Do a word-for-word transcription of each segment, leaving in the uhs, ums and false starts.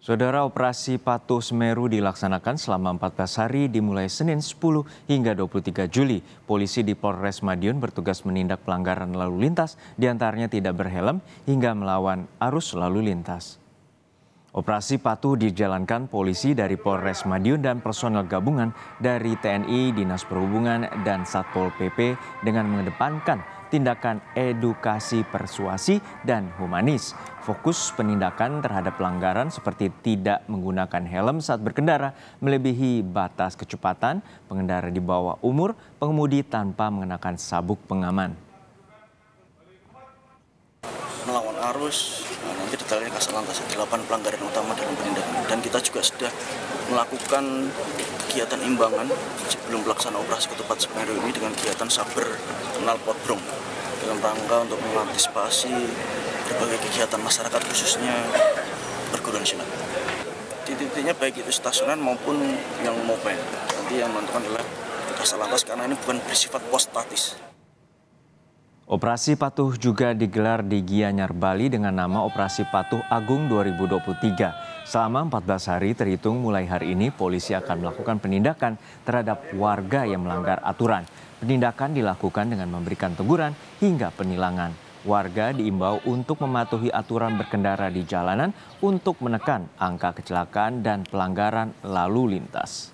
Saudara, operasi Patuh Semeru dilaksanakan selama empat belas hari dimulai Senin sepuluh hingga dua puluh tiga Juli. Polisi di Polres Madiun bertugas menindak pelanggaran lalu lintas, diantaranya tidak berhelm hingga melawan arus lalu lintas. Operasi Patuh dijalankan polisi dari Polres Madiun dan personel gabungan dari T N I, Dinas Perhubungan, dan Satpol P P dengan mengedepankan tindakan edukasi persuasi dan humanis. Fokus penindakan terhadap pelanggaran seperti tidak menggunakan helm saat berkendara, melebihi batas kecepatan, pengendara di bawah umur, pengemudi tanpa mengenakan sabuk pengaman. Melawan arus, nah nanti detailnya Kasat Lantas delapan pelanggaran utama dalam penindakan. Dan kita juga sudah melakukan kegiatan imbangan sebelum pelaksanaan operasi Ketupat Semeru ini dengan kegiatan saber kenal potbrong dalam rangka untuk mengantisipasi berbagai kegiatan masyarakat khususnya perguruan silat. Titik-titiknya baik itu stasioner maupun yang mobile. Nanti yang menentukan adalah Kasat Lantas karena ini bukan bersifat pos statis. Operasi Patuh juga digelar di Gianyar, Bali dengan nama Operasi Patuh Agung dua ribu dua puluh tiga. Selama empat belas hari terhitung mulai hari ini, polisi akan melakukan penindakan terhadap warga yang melanggar aturan. Penindakan dilakukan dengan memberikan teguran hingga penilangan. Warga diimbau untuk mematuhi aturan berkendara di jalanan untuk menekan angka kecelakaan dan pelanggaran lalu lintas.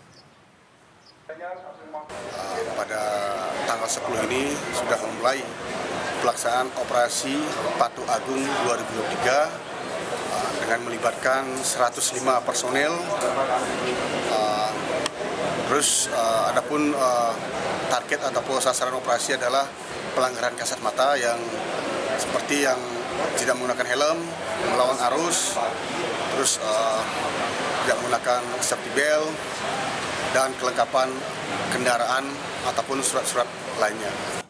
Pada tanggal sepuluh ini sudah memulai pelaksanaan operasi Patuh Agung dua ribu dua puluh tiga dengan melibatkan seratus lima personel. Terus adapun target ataupun sasaran operasi adalah pelanggaran kasat mata yang seperti yang tidak menggunakan helm, melawan arus, terus tidak menggunakan safety belt, dan kelengkapan kendaraan ataupun surat-surat lainnya.